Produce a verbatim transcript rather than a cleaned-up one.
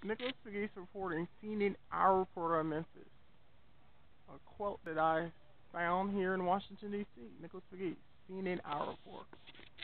Nicholas Pegues reporting, seen in iReport on Memphis. A quote that I found here in Washington, D C. Nicholas Pegues, seen in iReport.